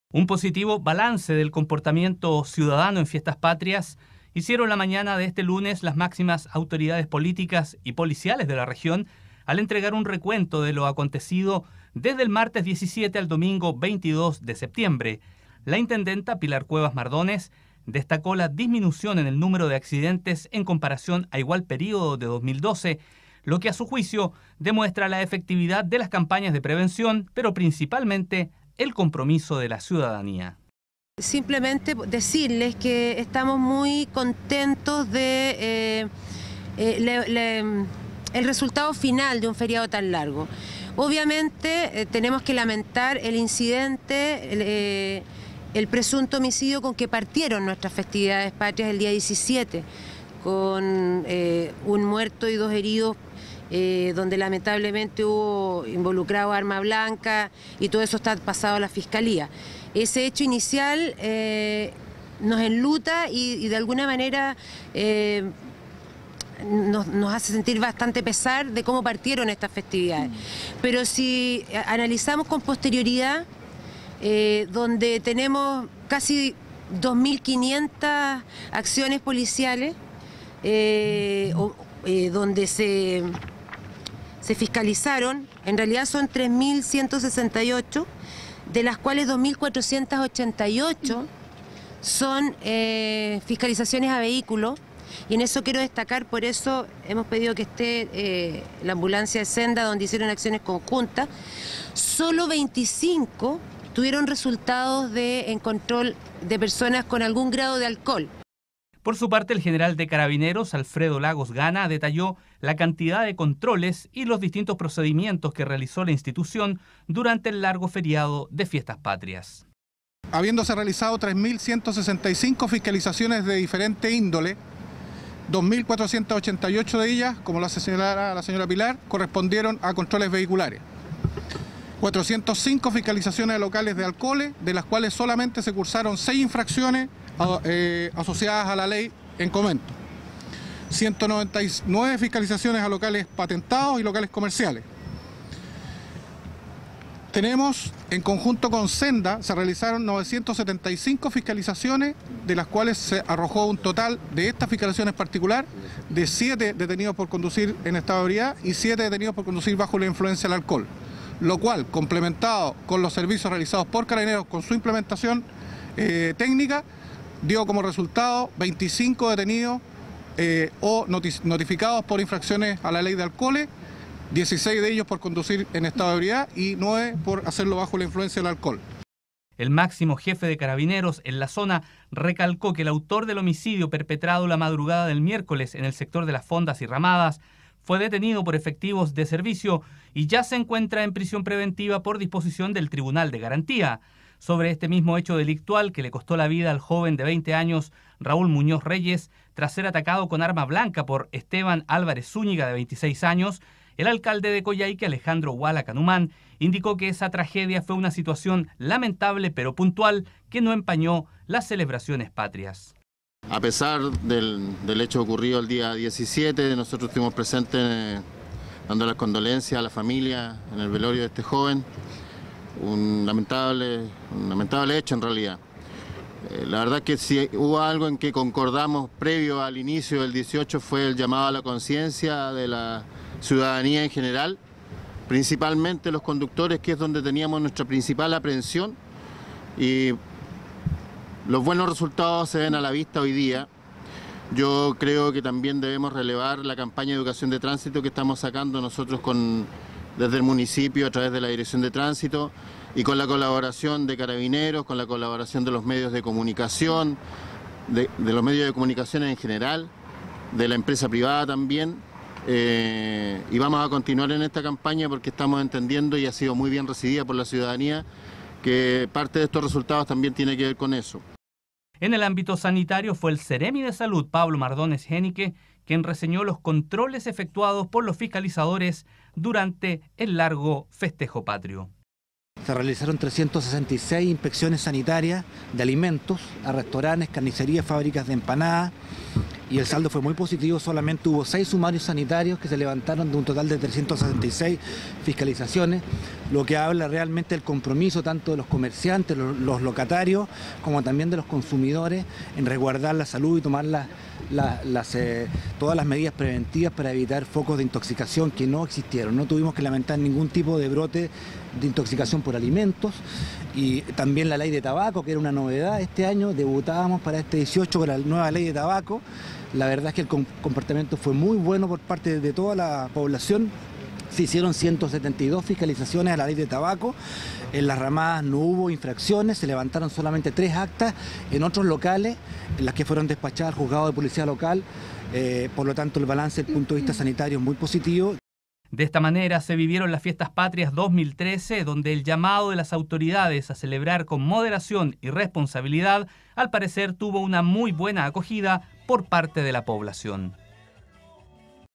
Un positivo balance del comportamiento ciudadano en fiestas patrias hicieron la mañana de este lunes las máximas autoridades políticas y policiales de la región al entregar un recuento de lo acontecido desde el martes 17 al domingo 22 de septiembre. La intendenta Pilar Cuevas Mardones destacó la disminución en el número de accidentes en comparación a igual periodo de 2012, lo que a su juicio demuestra la efectividad de las campañas de prevención, pero principalmente el compromiso de la ciudadanía. Simplemente decirles que estamos muy contentos de el resultado final de un feriado tan largo. Obviamente tenemos que lamentar el incidente, el presunto homicidio con que partieron nuestras festividades patrias el día 17, con un muerto y 2 heridos, donde lamentablemente hubo involucrado arma blanca y todo eso está pasado a la Fiscalía. Ese hecho inicial nos enluta y de alguna manera nos hace sentir bastante pesar de cómo partieron estas festividades. Pero si analizamos con posterioridad, donde tenemos casi 2.500 acciones policiales, donde se fiscalizaron, en realidad son 3.168, de las cuales 2.488 son fiscalizaciones a vehículos, y en eso quiero destacar, por eso hemos pedido que esté la ambulancia de Senda, donde hicieron acciones conjuntas. Solo 25 tuvieron resultados en control de personas con algún grado de alcohol. Por su parte, el general de Carabineros, Alfredo Lagos Gana, detalló la cantidad de controles y los distintos procedimientos que realizó la institución durante el largo feriado de Fiestas Patrias. Habiéndose realizado 3.165 fiscalizaciones de diferente índole, 2.488 de ellas, como lo señalara la señora Pilar, correspondieron a controles vehiculares. 405 fiscalizaciones de locales de alcoholes, de las cuales solamente se cursaron 6 infracciones asociadas a la ley en comento. 199 fiscalizaciones a locales patentados y locales comerciales. Tenemos, en conjunto con Senda, se realizaron 975 fiscalizaciones, de las cuales se arrojó un total de estas fiscalizaciones particular de 7 detenidos por conducir en estado de ebriedad y 7 detenidos por conducir bajo la influencia del alcohol, lo cual, complementado con los servicios realizados por Carabineros con su implementación técnica, dio como resultado 25 detenidos o notificados por infracciones a la ley de alcoholes, 16 de ellos por conducir en estado de ebriedad y 9 por hacerlo bajo la influencia del alcohol. El máximo jefe de Carabineros en la zona recalcó que el autor del homicidio perpetrado la madrugada del miércoles en el sector de las Fondas y Ramadas fue detenido por efectivos de servicio y ya se encuentra en prisión preventiva por disposición del Tribunal de Garantía. Sobre este mismo hecho delictual que le costó la vida al joven de 20 años, Raúl Muñoz Reyes, tras ser atacado con arma blanca por Esteban Álvarez Zúñiga, de 26 años, el alcalde de Coyhaique, Alejandro Huala Canumán, indicó que esa tragedia fue una situación lamentable pero puntual que no empañó las celebraciones patrias. A pesar del hecho ocurrido el día 17, nosotros estuvimos presentes dando las condolencias a la familia en el velorio de este joven. Un lamentable hecho en realidad. La verdad que si hubo algo en que concordamos previo al inicio del 18 fue el llamado a la conciencia de la ciudadanía en general, principalmente los conductores, que es donde teníamos nuestra principal aprehensión, y los buenos resultados se ven a la vista hoy día. Yo creo que también debemos relevar la campaña de educación de tránsito que estamos sacando nosotros desde el municipio a través de la Dirección de Tránsito y con la colaboración de Carabineros, con la colaboración de los medios de comunicación, de los medios de comunicación en general, de la empresa privada también. Y vamos a continuar en esta campaña porque estamos entendiendo, y ha sido muy bien recibida por la ciudadanía, que parte de estos resultados también tiene que ver con eso. En el ámbito sanitario fue el Seremi de Salud, Pablo Mardones Génique, quien reseñó los controles efectuados por los fiscalizadores durante el largo festejo patrio. Se realizaron 366 inspecciones sanitarias de alimentos a restaurantes, carnicerías, fábricas de empanadas, y el saldo fue muy positivo. Solamente hubo 6 sumarios sanitarios que se levantaron de un total de 366 fiscalizaciones, lo que habla realmente del compromiso tanto de los comerciantes, los locatarios, como también de los consumidores en resguardar la salud y tomar todas las medidas preventivas para evitar focos de intoxicación que no existieron. No tuvimos que lamentar ningún tipo de brote de intoxicación por alimentos, y también la ley de tabaco, que era una novedad este año. Debutábamos para este 18 con la nueva ley de tabaco. La verdad es que el comportamiento fue muy bueno por parte de toda la población. Se hicieron 172 fiscalizaciones a la ley de tabaco. En las ramadas no hubo infracciones, se levantaron solamente 3 actas en otros locales, en las que fueron despachadas al juzgado de policía local. Por lo tanto, el balance desde el punto de vista sanitario es muy positivo. De esta manera se vivieron las Fiestas Patrias 2013, donde el llamado de las autoridades a celebrar con moderación y responsabilidad, al parecer tuvo una muy buena acogida por parte de la población.